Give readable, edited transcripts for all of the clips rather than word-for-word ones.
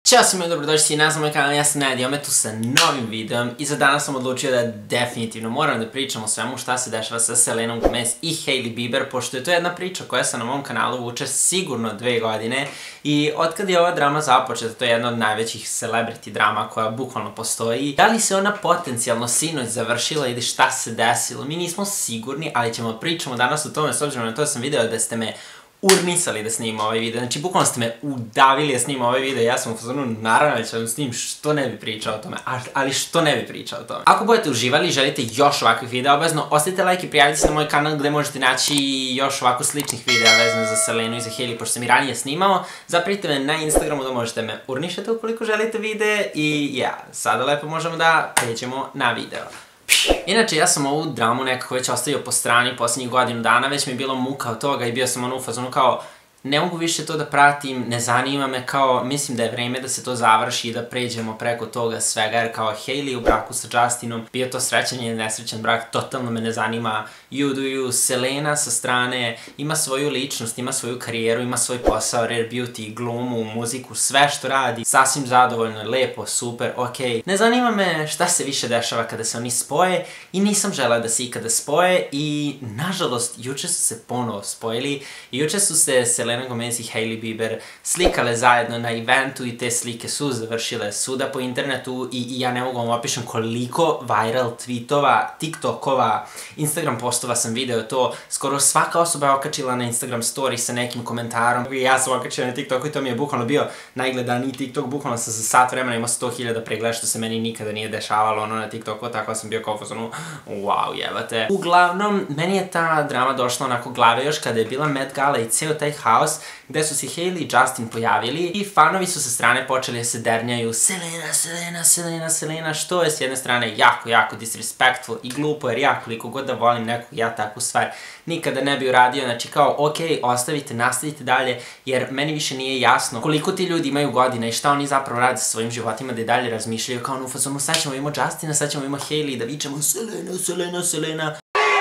Ćao svima i dobrodošli na moj kanal, ja sam Ned i ome tu sa novim videom i za danas sam odlučio da definitivno moram da pričam o svemu šta se dešava sa Selenom Gomez i Hailey Bieber, pošto je to jedna priča koja se na mom kanalu vuče sigurno 2 godine i otkad je ova drama započeta, to je jedna od najvećih celebrity drama koja bukvalno postoji. Da li se ona potencijalno sinoć završila ili šta se desilo, mi nismo sigurni, ali ćemo pričamo danas o tome s obzirom na to da sam video da ste me urnisali da snimam ovaj video, znači bukvalno ste me udavili da snimam ovaj video, ja sam u fazonu naravno da ću vam snimim što ne bi pričao o tome, ali što ne bi pričao o tome. Ako budete uživali i želite još ovakvih videa, obavezno ostavite like i prijavite se na moj kanal gde možete naći još ovako sličnih videa vezano za Selenu i za Hailey, pošto sam i ranije snimao. Zapratite me na Instagramu da možete me urnišati ukoliko želite videe i ja, sada lepo možemo da pređemo na video. Inače, ja sam ovu dramu nekako već ostavio po strani posljednjih godinu dana, već mi je bilo muka od toga i bio sam u fazonu kao ne mogu više to da pratim, ne zanima me, kao mislim da je vreme da se to završi i da pređemo preko toga svega, jer kao Hailey u braku sa Justinom, bio to srećan ili nesrećan brak, totalno me ne zanima. You do you. Selena sa strane ima svoju ličnost, ima svoju karijeru, ima svoj posao, rare beauty, glumu, muziku, sve što radi, sasvim zadovoljno, lepo, super, okej. Ne zanima me šta se više dešava kada se oni spoje i nisam želeo da se ikada spoje i nažalost juče su se ponovo spojili i juče su se Selena Gomez i Hailey Bieber slikale zajedno na eventu i te slike su završile svuda po internetu i ja ne mogu vam opišem koliko viral tweetova, tiktokova, Instagram postova sam video to, skoro svaka osoba je okačila na Instagram story sa nekim komentarom i ja sam okačila na TikToku i to mi je bukvalno bio najgledaniji TikTok, bukvalno sam za sat vremena imao 100.000 pregleda što se meni nikada nije dešavalo ono na TikToku, tako sam bio kao fazonu wow jebate. Uglavnom, meni je ta drama došla onako glave još kada je bila Met Gala i ceo taj haos gde su se Hailey i Justin pojavili i fanovi su sa strane počeli da se dernjaju Selena, Selena, Selena, Selena, što je s jedne strane jako disrespectful i glupo, jer ja koliko god da volim nekog, ja takvu stvar nikada ne bi uradio, znači kao okej, ostavite, nastavite dalje, jer meni više nije jasno koliko ti ljudi imaju godina i šta oni zapravo rade sa svojim životima da i dalje razmišljaju kao u fazonu sad ćemo imamo Justina, sad ćemo imamo Hailey i da vičemo Selena, Selena, Selena.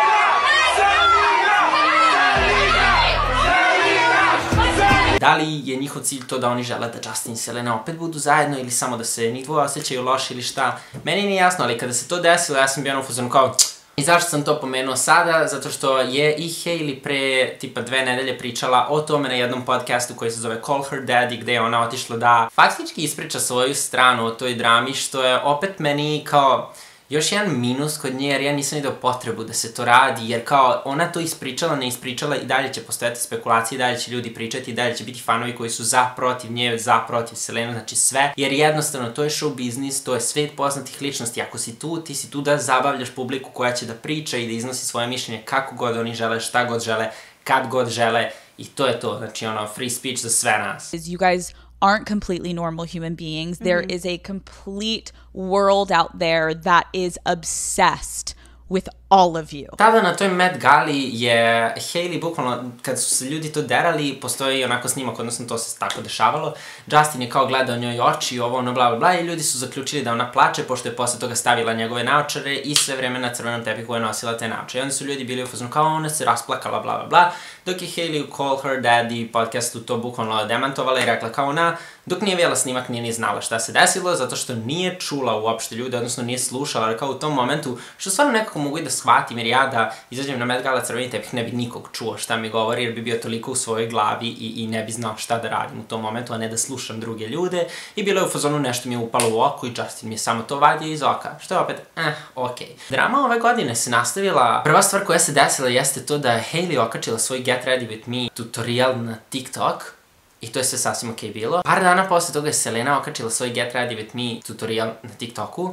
Da li je njihov cilj to da oni žele da Justin i Selena opet budu zajedno ili samo da se njih dvoje osjećaju loše ili šta? Meni nije jasno, ali kada se to desilo, ja sam bio u fazonu kao i zašto sam to pomenuo sada? Zato što je i Hailey pre tipa 2 nedelje pričala o tome na jednom podcastu koji se zove Call Her Daddy, gde je ona otišla da faktički ispriča svoju stranu o toj drami, što je opet meni kao još jedan minus kod nje, jer ja nisam vidio potrebu da se to radi, jer kao ona to ispričala, ne ispričala i dalje će postojati spekulacije, i dalje će ljudi pričati, i dalje će biti fanovi koji su za protiv nje, za protiv Selena, znači sve, jer jednostavno to je show biznis, to je svet poznatih ličnosti, ako si tu, ti si tu da zabavljaš publiku koja će da priča i da iznosi svoje mišljenje kako god oni žele, šta god žele, kad god žele i to je to, znači ono, free speech za sve nas. You guys aren't completely normal human beings. There is a complete world out there that is obsessed with all of you. Tada na toj Met Gali je Hailey bukvalno, kad su se ljudi to derali, postoji onako snimak, odnosno to se tako dešavalo, Justin je kao gledao njoj oči i ovo ono bla bla bla i ljudi su zaključili da ona plače pošto je posle toga stavila njegove naočare i sve vreme na crvenom tepihu je nosila te naočare. I onda su ljudi bili u fazonu kao ona se rasplakala bla bla bla, dok je Hailey u Call Her Daddy podcastu to bukvalno demantovala i rekla kao ona, dok nije vidjela snimak nije ni znala šta se desilo, zato što nije čula uopšte ljude, odnosno nije slušala, jer kao u tom momentu, što stvarno nekako mogu i da shvatim, jer ja da izađem na Met Gala crveni tepih ne bi nikog čuo šta mi govori, jer bi bio toliko u svojoj glavi i ne bi znao šta da radim u tom momentu, a ne da slušam druge ljude. I bilo je u fazonu nešto mi je upalo u oko i Justin mi je samo to vadio iz oka, što je opet, okej. Drama ove godine se nastavila, prva stvar koja se desila jeste to da je Hailey okačila svoj Get Ready With Me tutorial na TikTok, i to je sve sasvim okej bilo. Par dana posle toga je Selena okačila svoj Get Ready With Me tutorial na TikToku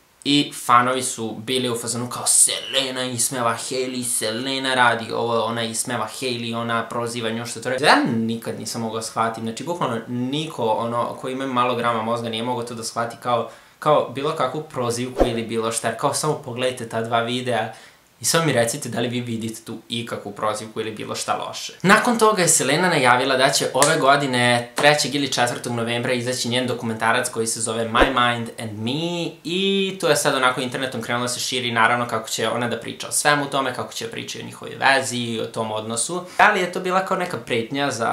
i fanovi su bili u fazonu kao Selena ismeva Hailey, Selena radi ovo, ona ismeva Hailey, ona proziva nju što to radi. Ja nikad nisam mogao shvatim, znači bukvalno niko ono koji ima malo grama mozga nije mogao to da shvati kao bilo kakvu prozivku ili bilo šta, jer kao samo pogledajte ta 2 videa i samo mi recite da li vi vidite tu ikakvu prozivku ili bilo šta loše. Nakon toga je Selena najavila da će ove godine 3. ili 4. novembra izaći njen dokumentarac koji se zove My Mind and Me i to je sad onako internetom krenulo se širi, naravno kako će ona da priča o svemu tome, kako će pričati o njihovoj vezi, o tom odnosu. Ali je to bila kao neka pretnja za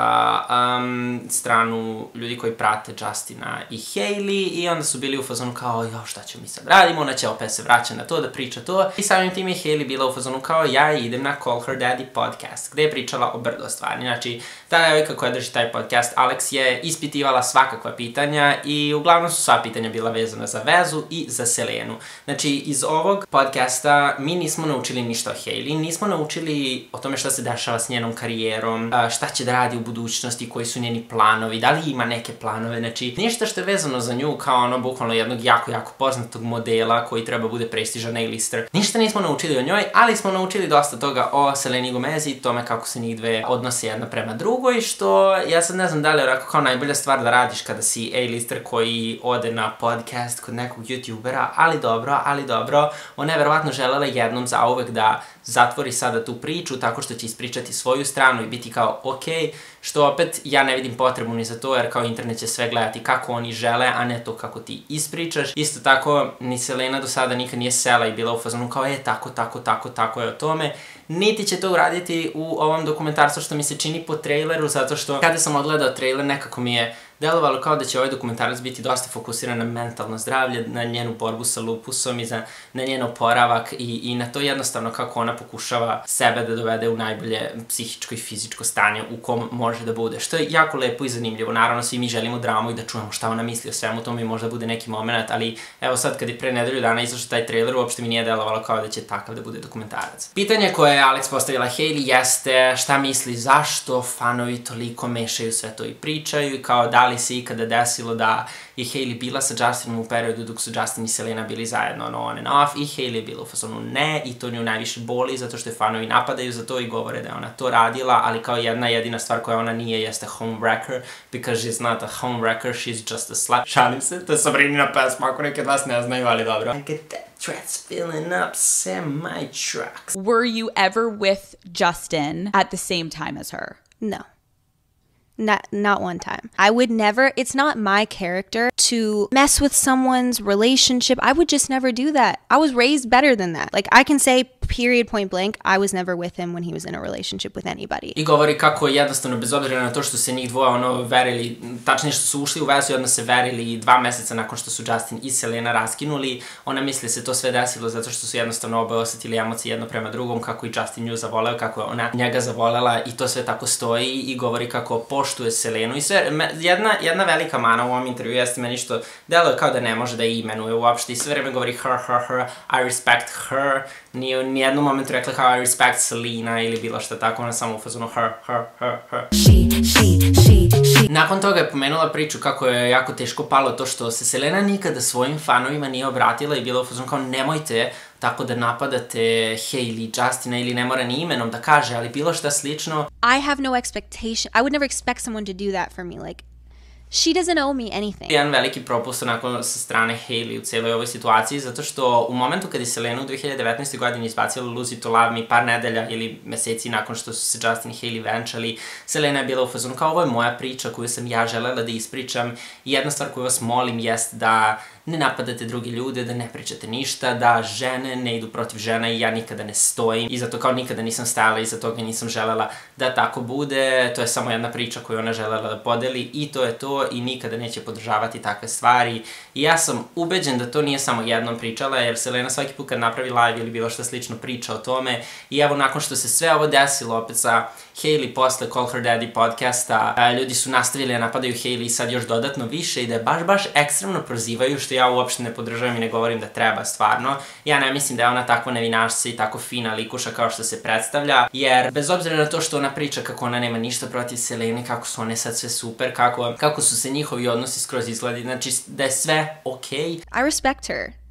stranu ljudi koji prate Justina i Hailey i onda su bili u fazonu kao, jo, šta ćemo mi sad radimo, ona će opet se vraća na to, da priča to. I samim tim je Hailey bila u fazonu kao, ja idem na Call Her Daddy podcast, gde je pričala o brdo stvari. Znači, ta devojka koja drži taj podcast, Alex, je ispitivala svakakva pitanja i uglavnom su sva pitanja bila vezana za vezu i za Selenu. Znači, iz ovog podcasta mi nismo naučili ništa o Hailey, nismo naučili o tome šta se dešava s njenom karijerom, šta će da radi u budućnosti, koji su njeni planovi, da li ima neke planove, znači ništa što je vezano za nju kao ono bukvalno jednog jako, jako poznatog modela koji treba bude prestižan A-lister. Ništa nismo naučili o njoj, ali smo naučili dosta toga o Seleni Gomez i tome kako se njih dve odnose jedna prema drugoj, što ja sad ne znam da li je onako kao najbolja stvar da radiš kada si A-lister koji ode na podcast kod nekog youtubera, ali dobro, ona je verovatno želela jednom zauvek da zatvori sada tu priču tako što će ispričati svoju stranu i biti kao okej, što opet ja ne vidim potrebu ni za to jer kao internet će sve gledati kako oni žele, a ne to kako ti ispričaš. Isto tako, ni Selena do sada nikad nije sela i bila u fazonu kao tako je o tome. Niti će to uraditi u ovom dokumentarcu što mi se čini po traileru, zato što kada sam odgledao trailer nekako mi je delovalo kao da će ovaj dokumentarac biti dosta fokusiran na mentalno zdravlje, na njenu borbu sa lupusom i na njen oporavak i na to jednostavno kako ona pokušava sebe da dovede u najbolje psihičko i fizičko stanje u kom može da bude, što je jako lepo i zanimljivo. Naravno, svi mi želimo dramu i da čujemo šta ona misli o svemu tome i možda bude neki moment, ali evo sad kad je pre nedelju dana izašao taj trailer, uopšte mi nije delovalo kao da će takav da bude dokumentarac. Pitanje koje je Alex postavila Hailey jeste šta misli zašto fanovi toliko mešaju sve to i pričaju i kao da li se ikada desilo da je Hailey bila sa Justinom u periodu dok su Justin i Selena bili zajedno on and off i Hailey je bila u fazonu ne i to nju najviše boli zato što je fanovi napadaju za to i govore da je ona to radila, ali kao jedna jedina stvar koja ona nije jeste homewrecker, because she's not a homewrecker, she's just a slut. Šalim se, to je Sabrinina pesma, ako neki od vas ne znaju, ali dobro. I get that threats filling up semi-trucks. Were you ever with Justin at the same time as her? No. Not one time. I would never, it's not my character to mess with someone's relationship. I would just never do that. I was raised better than that. Like, I can say period point blank, I was never with him when he was in a relationship with anybody. I govori kako jednostavno, bez obzira na to što se njih dvoje ono verili, tačnije što su ušli u vezu i odmah se verili 2 meseca nakon što su Justin i Selena raskinuli, ona misli se to sve desilo zato što su jednostavno oboje osetili emocije jedno prema drugom, kako i Justin nju zavoleo, kako je ona njega zavolela i to sve tako stoji i govori kako poštuje Selenu i sve. Jedna velika mana u ovom intervju jeste meni što deluje kao da ne može da je imenuje uopšte i sve vreme govori her, I respect her, nije u nijednom momentu rekla kao I respect Selena ili bilo šta tako, ona samo u fazonu her. Nakon toga je pomenula priču kako je jako teško palo to što se Selena nikada svojim fanovima nije obratila i bila u fazonu kao nemojte tako da napadate Hailey, Justina ili ne mora ni imenom da kaže, ali bilo šta slično. I have no expectation. I would never expect someone to do that for me. Like, she doesn't owe me anything. Jedan veliki propust onako sa strane Hailey u cijeloj ovoj situaciji, zato što u momentu kad je Selena u 2019. godini izbacila Lose It To Love Me par nedelja ili meseci nakon što su se Justin i Hailey venčali, Selena je bila u fazonu kao ovo je moja priča koju sam ja želela da ispričam i jedna stvar koju vas molim jest da ne napadate drugi ljude, da ne pričate ništa, da žene ne idu protiv žena i ja nikada ne stojim i zato kao nikada nisam stajala i za toga nisam želela da tako bude, to je samo jedna priča koju ona želela da podeli i to je to i nikada neće podržavati takve stvari i ja sam ubeđen da to nije samo jednom pričala jer Selena svaki put kad napravi live ili bilo što slično priča o tome i evo nakon što se sve ovo desilo opet sa Hailey posle Call Her Daddy podcasta, ljudi su nastavili da napadaju Hailey sad još dodatno više i da je baš ekstremno prozivaju što ja uopšte ne podržavam i ne govorim da treba stvarno. Ja ne mislim da je ona takva nevinašca i tako fina likuša kao što se predstavlja, jer bez obzira na to što ona priča kako ona nema ništa protiv Selene, kako su one sad sve super, kako su se njihovi odnosi skroz izgledi, znači da je sve okej. I respect her.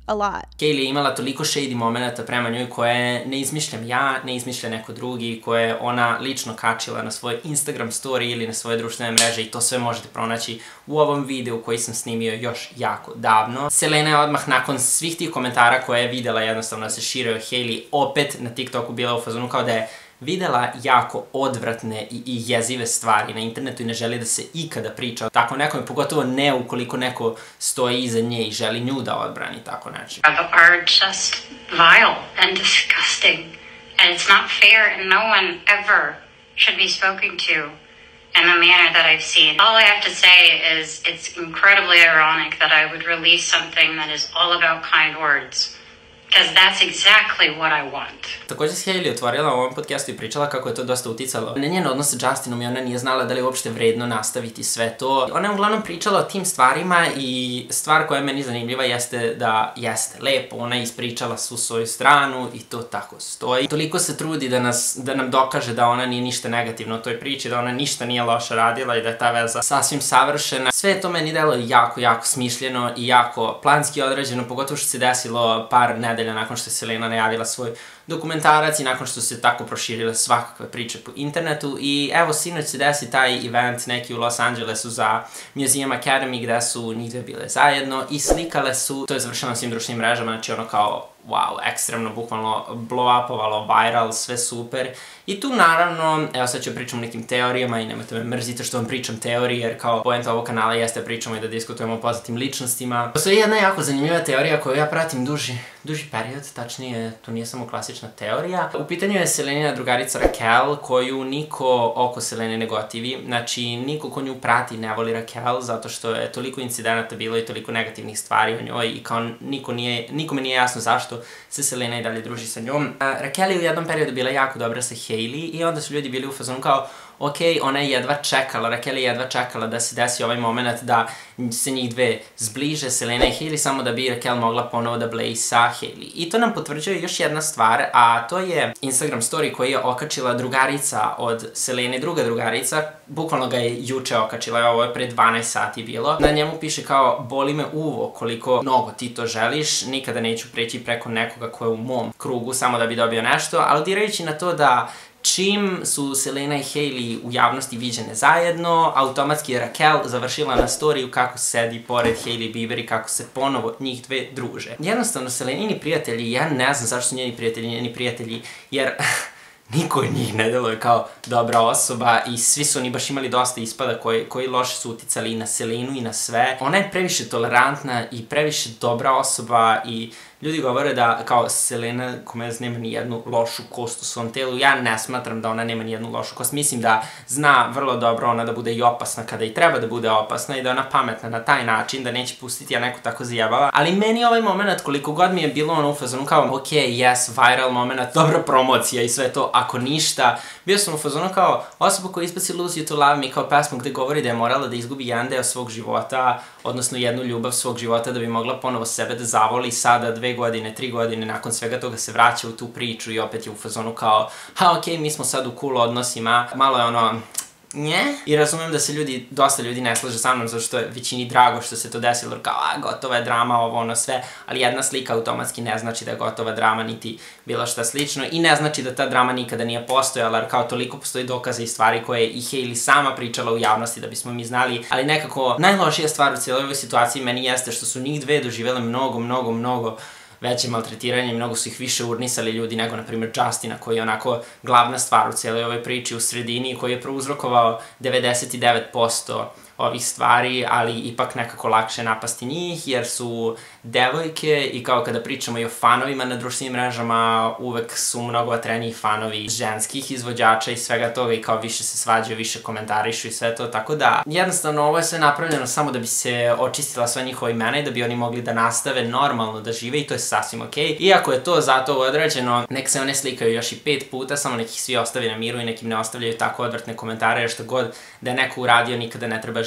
a lot. Hailey je imala toliko shady momenta prema njoj koje ne izmišljam ja, ne izmišlja neko drugi, koje ona lično kačila na svoj Instagram story ili na svoje društvene mreže i to sve možete pronaći u ovom videu koji sam snimio još jako davno. Selena je odmah nakon svih tih komentara koje je videla jednostavno da se šire o Hailey opet na TikToku bila u fazonu kao da je videla jako odvratne i jezive stvari na internetu i ne želi da se ikada priča o tako nekom, pogotovo ne ukoliko neko stoji iza nje i želi nju da odbrani tako nečim. Are just vile and disgusting, and it's not fair, and no one ever should be spoken to in the manner that I've seen. All I have to say is it's incredibly ironic that I would release something that is all about kind words. Because that's exactly what I want. Također se Hailey otvorila u ovom podcastu i pričala kako je to dosta uticalo na njen odnos sa Justinom i ona nije znala da li je uopšte vredno nastaviti sve to. Ona je uglavnom pričala o tim stvarima i stvar koja je meni zanimljiva jeste da jeste lepo, ona je ispričala svu svoju stranu i to tako stoji. Toliko se trudi da nam dokaže da ona nije ništa negativno u toj priči, da ona ništa nije loše radila i da je ta veza sasvim savršena. Sve je to meni delo jako, jako smišljeno i jako planski odrađeno, pogotovo što se desilo par nedelja nakon što je Selena najavila svoj dokumentarac i nakon što se tako proširile svakakve priče po internetu. I evo, sinoć se desi taj event neki u Los Angelesu za Museum Academy gde su njih dve bile zajedno i slikale su, to je završeno na svim društvenim mrežama, znači ono kao wow, ekstremno, bukvalno blow-upovalo, viral, sve super. I tu naravno, evo sad ću pričam o nekim teorijama i nemojte me mrzite što vam pričam teorije, jer kao poenta ovog kanala jeste pričamo i da diskutujemo o poznatim ličnostima. Postoji jedna jako zanimljiva teorija koju ja pratim duži period, tačnije, to nije samo klasična teorija. U pitanju je Selenina drugarica Raquel, koju niko oko Selene ne gotivi, znači niko ko nju prati ne voli Raquel, zato što je toliko incidenata bilo i toliko negativnih stvari o njoj i kao nikome nije jasno zašto se Selena i dalje druži sa njom. Raquel je u jednom periodu bila jako dobra sa Hailey i onda su ljudi bili u fazonu kao ok, ona je jedva čekala, Raquel je jedva čekala da se desi ovaj moment da se njih dve zbliže, Selena i Hailey, samo da bi Raquel mogla ponovo da bleji sa Hailey. I to nam potvrđuje još jedna stvar, a to je Instagram story koji je okačila drugarica od Selene, druga drugarica, bukvalno ga je juče okačila, ovo je pre 12 sati bilo. Na njemu piše kao, boli me uvo koliko mnogo ti to želiš, nikada neću preći preko nekoga ko je u mom krugu samo da bi dobio nešto, aludirajući na to da čim su Selena i Hailey u javnosti viđene zajedno, automatski je Raquel završila na storiju kako sedi pored Hailey Bieber i kako se ponovo njih dve druže. Jednostavno, Selenini prijatelji, ja ne znam zašto su njeni prijatelji, jer niko od njih ne deluje kao dobra osoba i svi su oni baš imali dosta ispada koji loše su uticali i na Selenu i na sve. Ona je previše tolerantna i previše dobra osoba i ljudi govore da kao Selena Gomez nema ni jednu lošu kost u svom telu. Ja ne smatram da ona nema ni jednu lošu kost. Mislim da zna vrlo dobro ona da bude i opasna kada i treba da bude opasna i da ona pametna na taj način, da neće pustiti ja neko tako zajebava. Ali meni ovaj moment, koliko god mi je bilo ono u fazonu kao ok, yes, viral moment, dobra promocija i sve to, ako ništa, bio sam u fazonu kao osoba koja ispaci Lose You To Love Me kao pesmu gde govori da je morala da izgubi jedan deo svog života, odnosno jednu ljubav svog života da bi mogla ponovo sebe da zavoli. Sada 2 godine, 3 godine, nakon svega toga se vraća u tu priču i opet je u fazonu kao ha okej, mi smo sad u cool odnosima, malo je ono nje. I razumem da se dosta ljudi ne slaže sa mnom zato što je većini drago što se to desilo, kao gotova je drama, ovo ono sve, ali jedna slika automatski ne znači da je gotova drama niti bilo šta slično i ne znači da ta drama nikada nije postojala, jer kao toliko postoji dokaza i stvari koje je i Hailey sama pričala u javnosti da bismo mi znali, ali nekako najlošija stvar u cijeloj ovoj situaciji meni jeste što su njih dve doživjele mnogo veće maltretiranje, mnogo su ih više urnisali ljudi nego, na primjer, Justina, koji je onako glavna stvar u cijeloj ovoj priči u sredini, koji je prouzrokovao 99% ovih stvari, ali ipak nekako lakše napasti njih, jer su devojke i kao kada pričamo i o fanovima na društvenim mrežama, uvek su mnogo vatreniji fanovi ženskih izvođača i svega toga i kao više se svađaju, više komentarišu i sve to, tako da jednostavno ovo je sve napravljeno samo da bi se očistila sva njihova imena i da bi oni mogli da nastave normalno da žive i to je sasvim okej. Iako je to zato određeno, nek se one slikaju još i 5 puta, samo nek ih svi ostavi na miru i nek im ne ostavljaju tako odvrtne komentare, jer što god da je neko uradio nikada ne treba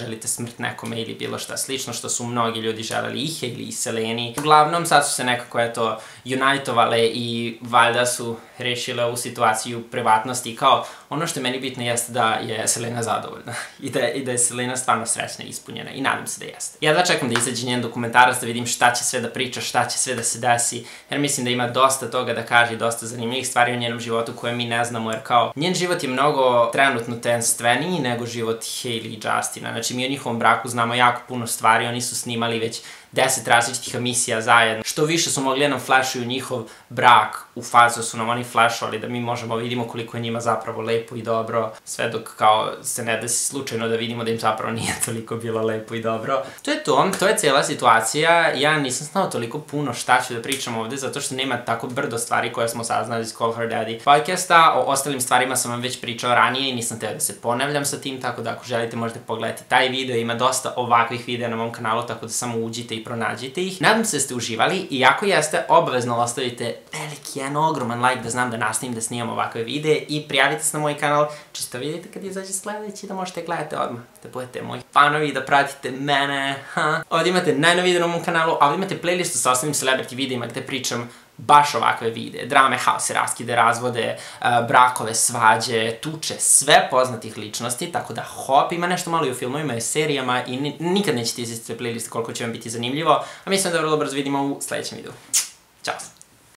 želite smrt nekome ili bilo šta slično, što su mnogi ljudi želeli i Hailey i Seleni. Uglavnom, sad su se nekako, eto, unitovale i valjda su rešile ovu situaciju privatnosti. Kao, ono što je meni bitno jeste da je Selena zadovoljna i da je Selena stvarno srećna i ispunjena i nadam se da jeste. Ja da čekam da izađe njen dokumentarac, da vidim šta će sve da priča, šta će sve da se desi, jer mislim da ima dosta toga da kaže i dosta zanimljivih stvari u njenom životu koje mi ne znamo, jer kao, njen život je mnogo trenutno tenstveniji nego život Hailey i Justina. Znači, mi o njihovom braku znamo jako puno stvari, oni su snimali već 10 različitih emisija zajedno. Što više su mogli nam flashuju njihov brak, u fazu su nam oni flashovali da mi možemo vidimo koliko je njima zapravo lepo i dobro, sve dok kao se ne desi slučajno da vidimo da im zapravo nije toliko bilo lepo i dobro. To je cijela situacija. Ja nisam znao toliko puno šta ću da pričam ovde, zato što nema tako brdo stvari koje smo saznali iz Call Her Daddy podcasta. O ostalim stvarima sam vam već pričao ranije i nisam teo da se ponavljam sa tim, tako da ako želite možete pogledati taj video, ima dosta ovakvih videa na mom kanalu, tako da samo uđite i pronađite ih. Nadam se da ste uživali i ako jeste, obavezno ostavite veliki, jedan ogroman like da znam da nastavim da snimam ovakve videe i prijavite se na moj kanal, čisto vidite kad izađe sledeći da možete gledati odmah, da budete moji fanovi i da pratite mene. Ovdje imate najnoviji video na mom kanalu, a ovdje imate playlistu sa ostalim celebrity videima gde pričam baš ovakve videe, drame, haose, raskide, razvode, brakove, svađe, tuče, sve poznatih ličnosti, tako da hop, ima nešto malo i u filmovima i serijama i nikad nećete izvestiti playlist koliko će vam biti zanimljivo, a mislim da vrlo brzo vidimo u sledećem videu. Ćao!